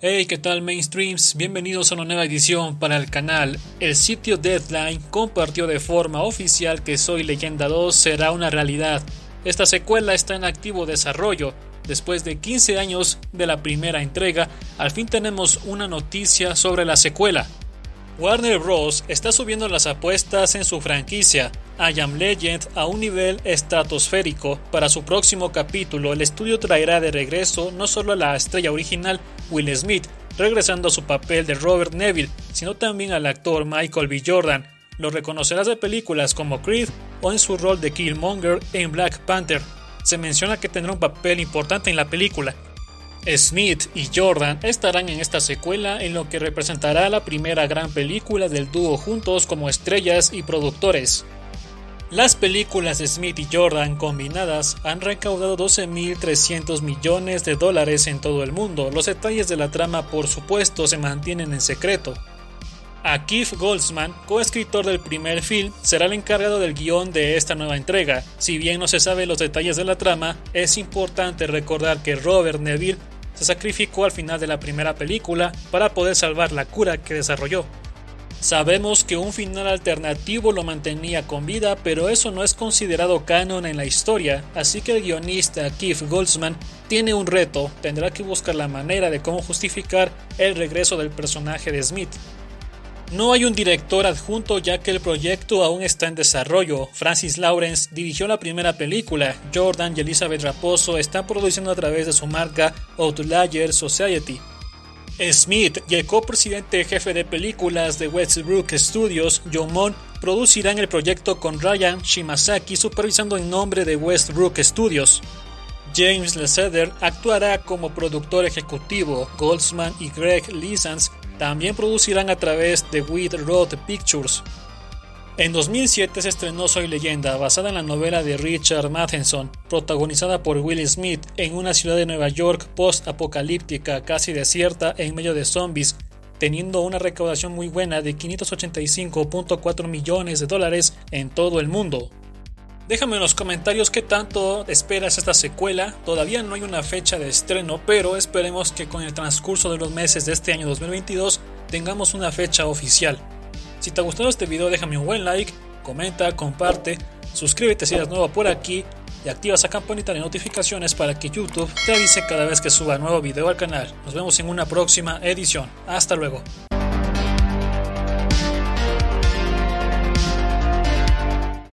Hey, ¿qué tal mainstreams? Bienvenidos a una nueva edición para el canal. El sitio Deadline compartió de forma oficial que Soy Leyenda 2 será una realidad. Esta secuela está en activo desarrollo. Después de 15 años de la primera entrega, al fin tenemos una noticia sobre la secuela. Warner Bros. Está subiendo las apuestas en su franquicia I Am Legend a un nivel estratosférico. Para su próximo capítulo, el estudio traerá de regreso no solo a la estrella original Will Smith, regresando a su papel de Robert Neville, sino también al actor Michael B. Jordan. Lo reconocerás de películas como Creed o en su rol de Killmonger en Black Panther. Se menciona que tendrá un papel importante en la película. Smith y Jordan estarán en esta secuela en lo que representará la primera gran película del dúo juntos como estrellas y productores. Las películas de Smith y Jordan combinadas han recaudado $12.300 millones en todo el mundo. Los detalles de la trama, por supuesto, se mantienen en secreto. Keith Goldsman, coescritor del primer film, será el encargado del guión de esta nueva entrega. Si bien no se sabe los detalles de la trama, es importante recordar que Robert Neville se sacrificó al final de la primera película para poder salvar la cura que desarrolló. Sabemos que un final alternativo lo mantenía con vida, pero eso no es considerado canon en la historia, así que el guionista Keith Goldsman tiene un reto, tendrá que buscar la manera de cómo justificar el regreso del personaje de Smith. No hay un director adjunto ya que el proyecto aún está en desarrollo. Francis Lawrence dirigió la primera película. Jordan y Elizabeth Raposo están produciendo a través de su marca Outlier Society. Smith y el copresidente jefe de películas de Westbrook Studios, John Monk, producirán el proyecto con Ryan Shimazaki supervisando en nombre de Westbrook Studios. James Leceder actuará como productor ejecutivo. Goldsman y Greg Lisans también producirán a través de White Road Pictures. En 2007 se estrenó Soy Leyenda, basada en la novela de Richard Matheson, protagonizada por Will Smith en una ciudad de Nueva York post-apocalíptica, casi desierta en medio de zombies, teniendo una recaudación muy buena de $585.4 millones en todo el mundo. Déjame en los comentarios qué tanto esperas esta secuela. Todavía no hay una fecha de estreno, pero esperemos que con el transcurso de los meses de este año 2022 tengamos una fecha oficial. Si te ha gustado este video, déjame un buen like, comenta, comparte, suscríbete si eres nuevo por aquí y activa esa campanita de notificaciones para que YouTube te avise cada vez que suba nuevo video al canal. Nos vemos en una próxima edición. Hasta luego.